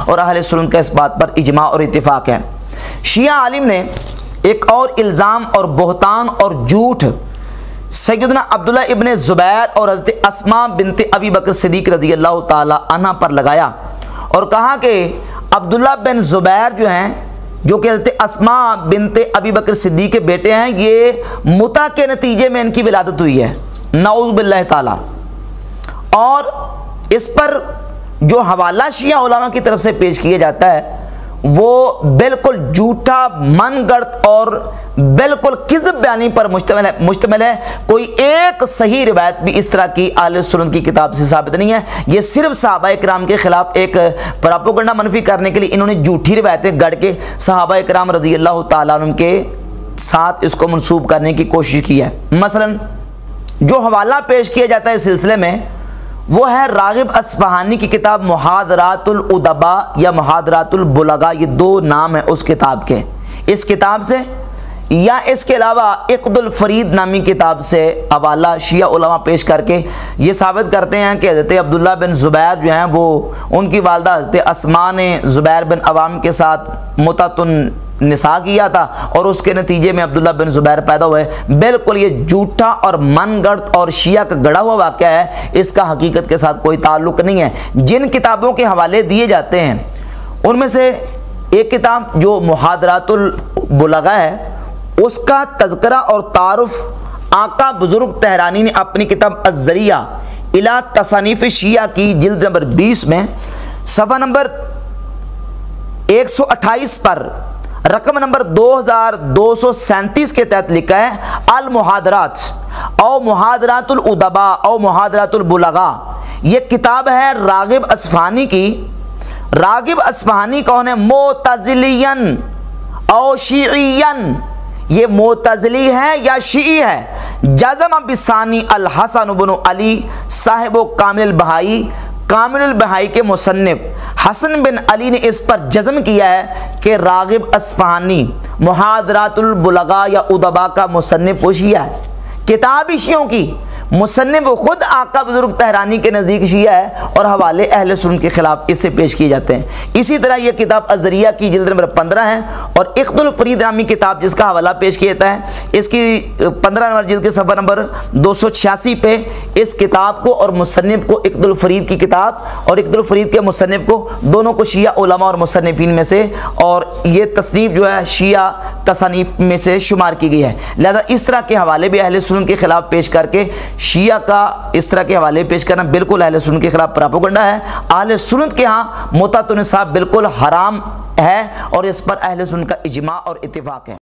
और अहले सुन्नत का इस बात पर इजमा और इत्तिफाक है। शिया आलिम ने एक और इल्ज़ाम और बहतान और झूठ सैयदना अब्दुल्ला इब्न ज़ुबैर और हज़रत अस्मा बिनते अबी बकर सिद्दीक़ रज़ी अल्लाह ताला अन्हा पर लगाया और कहा कि अब्दुल्ला बिन ज़ुबैर जो हैं, जो कि हज़रत अस्मा बिनते अबी बकर सिद्दीक़ के बेटे हैं, ये मुता के नतीजे में इनकी विलादत हुई है, नऊज़ बिल्लाह ताला। और इस पर जो हवाला शिया उलमा की तरफ से पेश किया जाता है वो बिल्कुल झूठा, मनगढ़ंत और बिल्कुल किज़्ब बयानी पर मुश्तमिल है। कोई एक सही रिवायत भी इस तरह की अहले सुन्नत की किताब से साबित नहीं है। ये सिर्फ सहाबा किराम के खिलाफ एक प्रोपेगेंडा मनफी करने के लिए इन्होंने झूठी रिवायतें गढ़ के सहाबा किराम रज़ी अल्लाह ताला अन्हुम के साथ इसको मंसूब करने की कोशिश की है। मसलन जो हवाला पेश किया जाता है इस सिलसिले में वो है रागिब अस्फहानी की किताब मुहादरातुल उदबा या मुहादरातुल बुलगा, ये दो नाम है उस किताब के। इस किताब से या इसके अलावा इक़्दुल फ़रीद नामी किताब से हवाला शिया उलमा पेश करके ये साबित करते हैं कि हज़रत अब्दुल्ला बिन ज़ुबैर जो हैं वो उनकी वालदा हज़रत अस्मा ने ज़ुबैर बिन अवाम के साथ मुतातुन निसा किया था और उसके नतीजे में अब्दुल्ला बिन ज़ुबैर पैदा हुए। बिल्कुल ये झूठा और मनगढ़ंत और शिया का गढ़ा हुआ वाक़या है, इसका हकीकत के साथ कोई ताल्लुक़ नहीं है। जिन किताबों के हवाले दिए जाते हैं उनमें से एक किताब जो मुहादरातुल बुलगा है उसका तज़किरा और तारुफ आका बुज़ुर्ग तहरानी ने अपनी किताब अज़्ज़रिया इला तसानीफ़ शिया की जिल्द नंबर 20 में सफ़ा नंबर 128 पर रकम नंबर 2237 के तहत लिखा है अल मुहादरात और मुहादरातुल उदबा और मुहादरातुल बुलगा। ये किताब है रागिब अस्फहानी की। रागिब अस्फहानी कौन है? मोतज़िलियन और शीइयन, ये मोतज़िली है या शीई है। जज़म बिसानी अल हसन इब्न अली साहिब कामिल बहाई, कामिल बहाई के मुसन्निफ हसन बिन अली ने इस पर जज़म किया है कि रागिब अस्फहानी मुहादरातुल बुलगा या उदबा का मुसन्निफ वो शिया है। किताब शियों की मुसन्निफ खुद आका बुजुर्ग तहरानी के नज़दीक शिया है और हवाले अहले सुन्नत के खिलाफ इससे पेश किए जाते हैं। इसी तरह यह किताब अज़्ज़रिया की जिल्द नंबर 15 है और इक़्दुल फ़रीद नामी किताब जिसका हवाला पेश किया जाता है, इसकी 15 नंबर जिल्द के सफ़ा नंबर 286 पे इस किताब को और मुसन्निफ को, इक़्दुल फ़रीद की किताब और इक़्दुल फ़रीद के मुसन्निफ को, दोनों को शिया उलमा और मुसन्निफीन में से और ये तसनीफ़ जो है शिया तसानीफ़ में से शुमार की गई है। लिहाजा इस तरह के हवाले भी अहले सुन्नत के खिलाफ पेश करके शिया का इस तरह के हवाले पेश करना बिल्कुल अहले सुन्नत के खिलाफ प्रोपेगेंडा है। अहले सुन्नत के यहाँ मुतातुन निसाब बिल्कुल हराम है और इस पर अहले सुन्नत का इजमा और इत्तिफाक है।